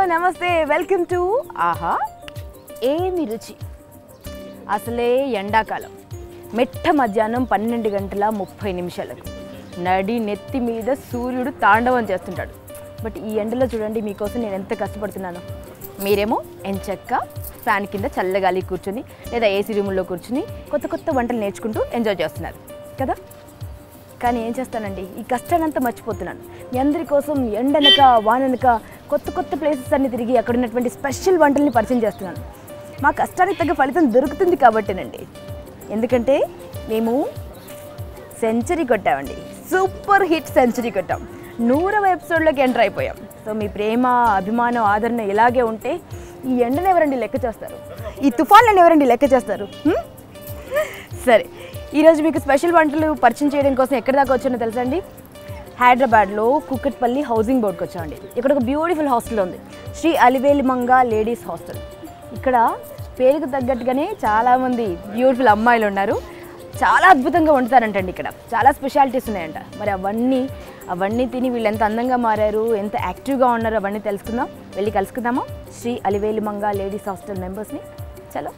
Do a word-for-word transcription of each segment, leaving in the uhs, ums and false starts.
నమస్తే, welcome to ఆహా ఏమి రుచి. అసలే ఎండాకాలం, మెట్ట మధ్యాహ్నం పన్నెండు గంటల ముప్పై నిమిషాలకు నడి నెత్తి మీద సూర్యుడు తాండవం చేస్తుంటాడు. బట్ ఈ ఎండలో చూడండి, మీకోసం నేను ఎంత కష్టపడుతున్నాను. మీరేమో ఎంచక్క ఫ్యాన్ కింద చల్లగాలి కూర్చొని లేదా ఏసీ రూముల్లో కూర్చుని కొత్త కొత్త వంటలు నేర్చుకుంటూ ఎంజాయ్ చేస్తున్నారు కదా. కానీ ఏం చేస్తానండి, ఈ కష్టానంతా మర్చిపోతున్నాను. మీ అందరి కోసం ఎండనక వాననక కొత్త కొత్త ప్లేసెస్ అన్ని తిరిగి అక్కడ ఉన్నటువంటి స్పెషల్ వంటల్ని పరిచయం చేస్తున్నాను. మా కష్టానికి తగ్గ ఫలితం దొరుకుతుంది కాబట్టేనండి. ఎందుకంటే మేము సెంచరీ కొట్టామండి, సూపర్ హిట్ సెంచరీ కొట్టాం. నూరవ ఎపిసోడ్లోకి ఎంటర్ అయిపోయాం. సో మీ ప్రేమ, అభిమానం, ఆదరణ ఇలాగే ఉంటే ఈ ఎండను ఎవరండి లెక్క చేస్తారు, ఈ తుఫాన్లను ఎవరండి లెక్క చేస్తారు? సరే, ఈరోజు మీకు స్పెషల్ వంటలు పరిచయం చేయడం కోసం ఎక్కడి దాకా వచ్చానో తెలుసా అండి? హైదరాబాద్లో కుకట్పల్లి హౌసింగ్ బోర్డ్కి వచ్చామండి. ఇక్కడ ఒక బ్యూటిఫుల్ హాస్టల్ ఉంది, శ్రీ అలివేలిమంగ లేడీస్ హాస్టల్. ఇక్కడ పేరుకు తగ్గట్టుగానే చాలామంది బ్యూటిఫుల్ అమ్మాయిలు ఉన్నారు. చాలా అద్భుతంగా వండుతారంటండి. ఇక్కడ చాలా స్పెషాలిటీస్ ఉన్నాయంట. మరి అవన్నీ అవన్నీ తిని వీళ్ళు ఎంత అందంగా మారారు, ఎంత యాక్టివ్గా ఉన్నారు, అవన్నీ తెలుసుకుందాం. వెళ్ళి కలుసుకుందామా శ్రీ అలివేలిమంగ లేడీస్ హాస్టల్ మెంబర్స్ని? చలో.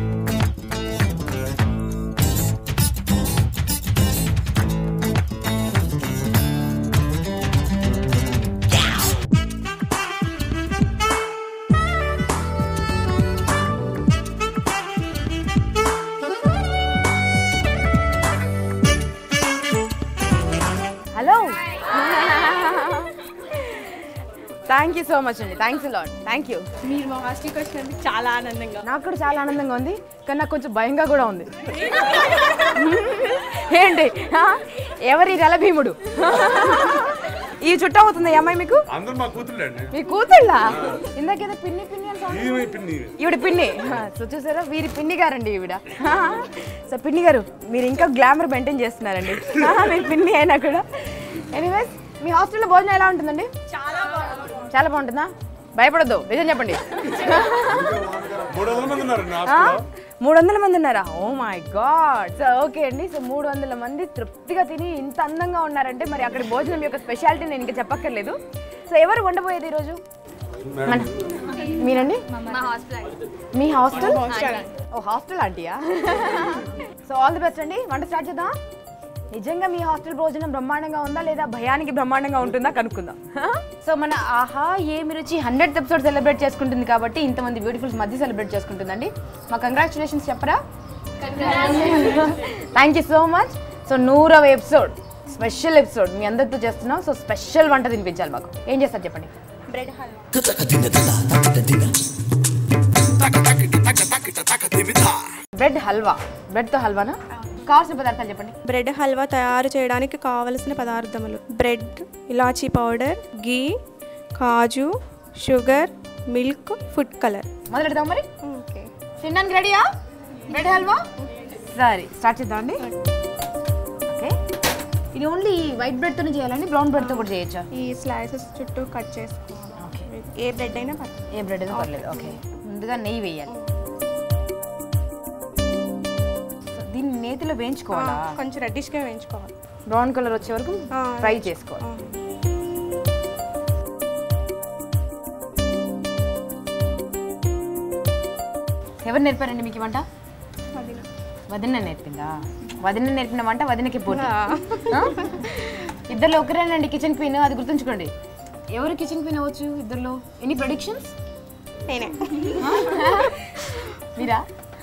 Hello, thank you so much అండి. Thanks lot. Thank you. మీరు మా హాస్టల్కి వచ్చినందుకు చాలా ఆనందంగా. నాకు కూడా చాలా ఆనందంగా ఉంది, కానీ నాకు కొంచెం భయంగా కూడా ఉంది. ఏంటి, ఎవరి రల భీముడు? ఈ చుట్ట అవుతుంది ఈ అమ్మాయి మీకు? అందరూ మా కూతుళ్ళండి. మీ కూతుళ్ళ? ఇందాకేదో పిన్ని పిన్ని అని ఈమె పిన్ని. ఈవిడ పిన్ని. సో చూసారా, వీరి పిన్ని గారండి ఈవిడ. సో పిన్ని గారు, మీరు ఇంకా గ్లామర్ మెయింటైన్ చేస్తున్నారండి మీ పిన్ని అయినా కూడా. ఎనీవేస్, మీ హాస్టల్లో భోజనం ఎలా ఉంటుందండి? చాలా బాగుంది. చాలా బాగుంటుందా? భయపడద్దు, నిజం చెప్పండి. మూడు వందల మంది ఉన్నారు మూడు వందల మంది ఉన్నారా? Oh my god. So okay అండి. సో మూడు వందల మంది తృప్తిగా తిని ఇంత అందంగా ఉన్నారంటే మరి అక్కడ భోజనం యొక్క స్పెషాలిటీ నేను ఇంకా చెప్పక్కర్లేదు. సో ఎవరు వండబోయేది ఈరోజు? మన మీరండి? మీ హాస్టల్? ఓ హాస్టల్ ఆంటీయా? సో ఆల్ ది బెస్ట్ అండి. వంట స్టార్ట్ చేద్దాం. నిజంగా మీ హాస్టల్ భోజనం బ్రహ్మాండంగా ఉందా లేదా భయానికి బ్రహ్మాండంగా ఉంటుందా కనుక్కుందాం. సో మన ఆహా ఏమి రుచి హండ్రెడ్ ఎపిసోడ్ సెలబ్రేట్ చేసుకుంటుంది కాబట్టి ఇంతమంది బ్యూటిఫుల్స్ మధ్య సెలబ్రేట్ చేసుకుంటుందండి. మా కంగ్రాచులేషన్స్ చెప్పరా? Thank you so much. So నూరవ ఎపిసోడ్, స్పెషల్ ఎపిసోడ్ మీ అందరితో చేస్తున్నాం. సో స్పెషల్ వంట తినిపించాలి మాకు. ఏం చేస్తారు చెప్పండి? బ్రెడ్ హల్వా. బ్రెడ్ హల్వా. బ్రెడ్తో హల్వానా? కావాల్సిన పదార్థాలు చెప్పండి. బ్రెడ్ హల్వా తయారు చేయడానికి కావలసిన పదార్థములు: bread, elaichi powder, ghee, kaju, sugar, milk, food colour. మొదలెడదాం మరి. ఓకే, తినడానికి రెడీయా బ్రెడ్ హల్వా? సరే, స్టార్ట్ చేద్దామండి. ఓకే, ఇది ఓన్లీ వైట్ బ్రెడ్తోనే చేయాలండి, బ్రౌన్ బ్రెడ్తో కూడా చేయొచ్చా? ఈ స్లైసెస్ చుట్టూ కట్ చేసుకోవాలి. ఓకే, ఏ బ్రెడ్ అయినా పర్లేదు. ఏ బ్రెడ్ అయినా పర్లేదు. ఓకే, ముందుగా నెయ్యి వేయాలి. దీన్ని నేతిలో వేయించుకోవాలా? కొంచెం రెడ్డిష్గా వేయించుకోవాలి. బ్రౌన్ కలర్ వచ్చే వరకు ఫ్రై చేసుకోవాలి. ఎవరు నేర్పారండి మీకు వంట? వదిన నేర్పిందా? వదిన నేర్పిన వంట వదినకి పోటీ. ఇద్దరులో ఒకరేనండి కిచెన్ క్వీన్, అది గుర్తుంచుకోండి. ఎవరు కిచెన్ క్వీన్ అవ్వచ్చు ఇద్దరులో? Any predictions? నేనే. మీరా?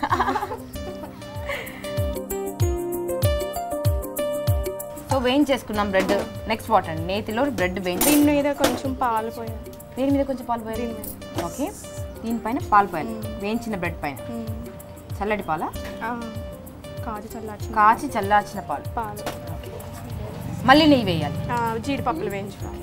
సో వేయించేసుకున్నాం బ్రెడ్. నెక్స్ట్ వాట్ అండి? నేతిలో బ్రెడ్ వేయించి దీని మీద కొంచెం పాలు పోయాలి. దీని మీద కొంచెం పాలు పోయాలి. ఓకే, దీనిపైన పాలు పోయాలి. వేయించిన బ్రెడ్ పైన చల్లటి పాల? కాజు చల్లార్చిన కాచి చల్లార్చిన పాలు. పాలు. మళ్ళీ నెయ్యి వేయాలి. జీడిపప్పులు వేయించుకోవాలి.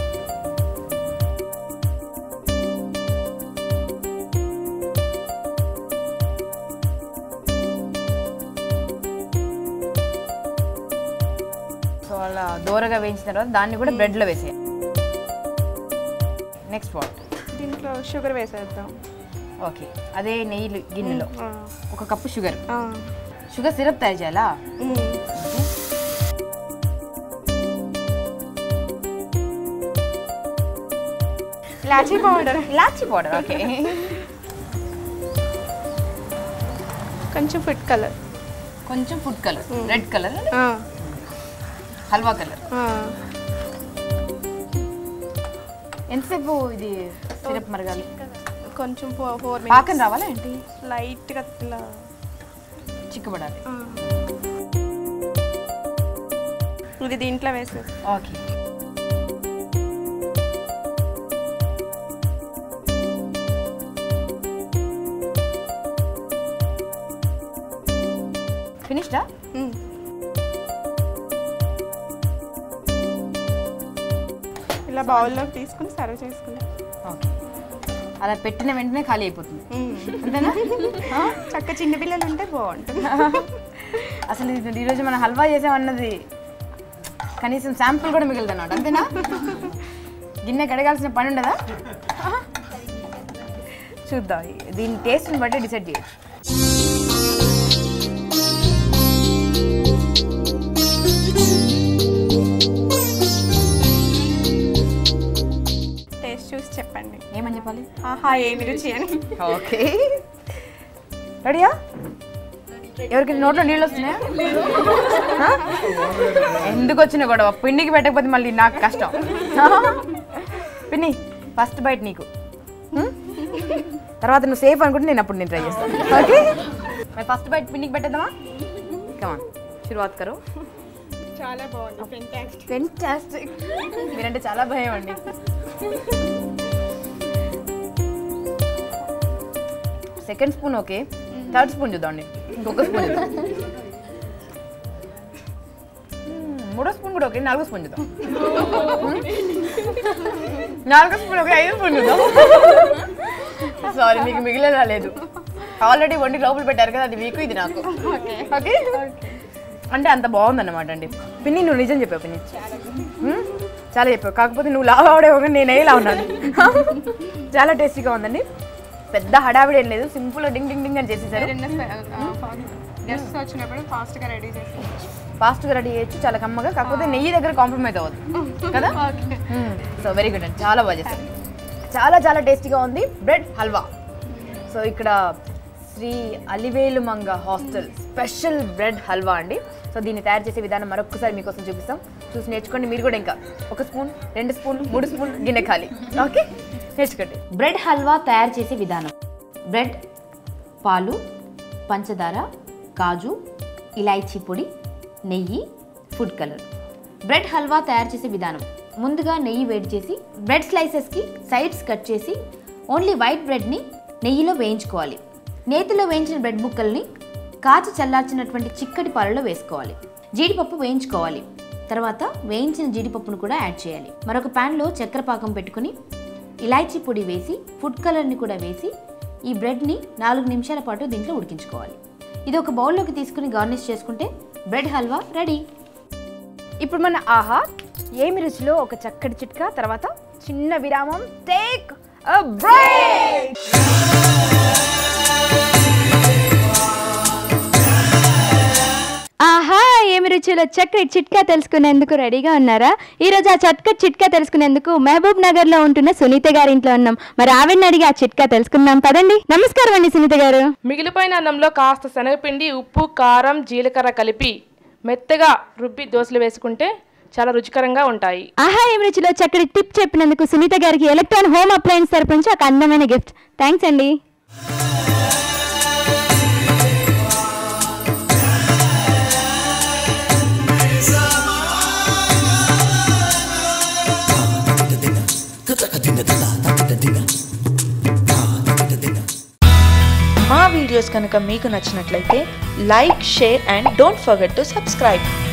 సో అలా దూరగా వేయించిన తర్వాత దాన్ని కూడా బ్రెడ్లో వేసేయాలి. Next what? దీంట్లో షుగర్ వేసేద్దాం. ఓకే, అదే నెయ్యి గిన్నెలో ఒక కప్పు షుగర్. షుగర్ సిరప్ తయారు చేయాలా? Elaichi powder elaichi powder okay. కొంచెం ఫుడ్ కలర్, కొంచెం food colour, red colour, halwa colour. ఎంతసేపు ఇది సిరప్ మరగాలి? కొంచెం ఫోర్ పాకం రావాలా ఏంటి? లైట్గా ఇట్లా చిక్కబడాలి. ఇది దీంట్లో వేసేది. ఓకే. ఫినిష్డా? ఇలా బౌల్లోకి తీసుకుని సర్వ్ చేసుకుంటాం. ఓకే. అలా పెట్టిన వెంటనే ఖాళీ అయిపోతుంది అంతేనా? చక్క చిన్నపిల్లలు ఉంటే బాగుంటుంది. అసలు ఇది ఈరోజు మనం హల్వా చేసామన్నది కనీసం శాంపుల్ కూడా మిగిలింది అన్నమాట అంతేనా? గిన్నె కడగాల్సిన పని ఉండదా? చూద్దాం, దీని టేస్ట్ని బట్టి డిసైడ్ చేయొచ్చు. టేస్ట్ చూసి చెప్పండి. ఏమని చెప్పాలి? ఆహా ఏమి రుచి అని. ఓకే, రెడీయా? ఎవరికి నోట్లో నీళ్ళు వస్తున్నాయా? ఎందుకు వచ్చిన గొడవ? పిండికి పెట్టకపోతే మళ్ళీ నాకు కష్టం. పిన్ని ఫస్ట్ బైట్ నీకు, తర్వాత నువ్వు సేఫ్ అనుకుంటే నేను అప్పుడు నేను ట్రై చేస్తాను. ఓకే, మరి ఫస్ట్ బైట్ పిండికి పెట్టేద్దామా? కమాన్, శురువాత్ కరో. చాలా బాగుంది. ఫెంటాస్టిక్. ఫెంటాస్టిక్. మీరంటే చాలా భయం అండి. Second spoon okay, third spoon చూద్దామండి. ఇంకొక స్పూన్ చూద్దాం. మూడో స్పూన్ కూడా ఓకే, నాలుగో స్పూన్ చూద్దాం. నాలుగో స్పూన్ ఓకే, ఐదో స్పూన్ చూద్దాం. సారీ, మీకు మిగిలేలా లేదు. ఆల్రెడీ వండి లోపల పెట్టారు కదా, అది మీకు ఇది నాకు. ఓకే, అంటే అంత బాగుందన్నమాట అండి. పిన్ని నువ్వు నిజం చెప్పావు పిన్ని, చాలా చెప్పావు. కాకపోతే నువ్వు లావ్ అవడే ఒక నేను ఎలా ఉన్నాను. చాలా టేస్టీగా ఉందండి. పెద్ద హడావిడి ఏం లేదు, సింపుల్గా డింగ్ డింగ్ డింగ్ అని చేసేసారు. గెస్ట్స్ వచ్చినప్పుడు ఫాస్ట్గా రెడీ చేసుకోవచ్చు. ఫాస్ట్గా రెడీ చేయొచ్చు, చాలా కమ్మగా. కాకపోతే నెయ్యి దగ్గర కాంప్రమైజ్ అవ్వదు కదా. సో వెరీ గుడ్ అండి, చాలా బాగా చేశారు. చాలా చాలా టేస్టీగా ఉంది బ్రెడ్ హల్వా. సో ఇక్కడ Shri Alivelu Manga hostel special bread halwa అండి. సో దీన్ని తయారు చేసే విధానం మరొకసారి మీకోసం చూపిస్తాం, చూసి నేర్చుకోండి మీరు కూడా. ఇంకా ఒక స్పూన్, రెండు స్పూన్, మూడు స్పూన్ గిన్నె ఖాళీ. ఓకే, నేర్చుకోండి. బ్రెడ్ హల్వా తయారు చేసే విధానం: బ్రెడ్, పాలు, పంచదార, కాజు, ఇలాచీ పొడి, నెయ్యి, ఫుడ్ కలర్. బ్రెడ్ హల్వా తయారు చేసే విధానం: ముందుగా నెయ్యి వేడి చేసి బ్రెడ్ స్లైసెస్కి సైడ్స్ కట్ చేసి ఓన్లీ వైట్ బ్రెడ్ని నెయ్యిలో వేయించుకోవాలి. నేతిలో వేయించిన బ్రెడ్ ముక్కల్ని కాచి చల్లార్చినటువంటి చిక్కటి పాలలో వేసుకోవాలి. జీడిపప్పు వేయించుకోవాలి. తర్వాత వేయించిన జీడిపప్పును కూడా యాడ్ చేయాలి. మరొక ప్యాన్లో చక్కెర పాకం పెట్టుకుని ఇలాచీ పొడి వేసి ఫుడ్ కలర్ని కూడా వేసి ఈ బ్రెడ్ని నాలుగు నిమిషాల పాటు దీంట్లో ఉడికించుకోవాలి. ఇది ఒక బౌల్లోకి తీసుకుని గార్నిష్ చేసుకుంటే బ్రెడ్ హల్వా రెడీ. ఇప్పుడు మన ఆహా ఏమి రుచిలో ఒక చక్కటి చిట్కా తర్వాత చిన్న విరామం. Take a break. ఆహా ఏమి రుచిలో చక్కటి చిట్కా తెలుసుకునేందుకు రెడీగా ఉన్నారా? ఈరోజు ఆ చక్కటి చిట్కా తెలుసుకునేందుకు మహబూబ్ నగర్ లో ఉంటున్న సునీత గారి ఇంట్లో ఉన్నాం. మరి ఆవిడని అడిగి ఆ చిట్కా తెలుసుకుందాం పదండి. నమస్కారం అండి సునీత గారు. మిగిలిపోయిన అన్నంలో కాస్త శనగపిండి, ఉప్పు, కారం, జీలకర్ర కలిపి మెత్తగా రుబ్బి దోశలు వేసుకుంటే చాలా రుచికరంగా ఉంటాయి. ఆహా ఏమి రుచిలో చక్కటి టిప్ చెప్పినందుకు సునీత గారికి ఎలక్ట్రాన్ హోమ్ అప్లయన్స్ తరపు నుంచి ఒక అందమైన గిఫ్ట్. థ్యాంక్స్ అండి. మా వీడియోస్ కనుక మీకు నచ్చినట్లయితే like, share and don't forget to subscribe.